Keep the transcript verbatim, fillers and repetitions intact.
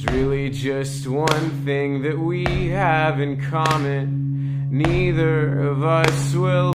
really just one thing that we have in common. Neither of us will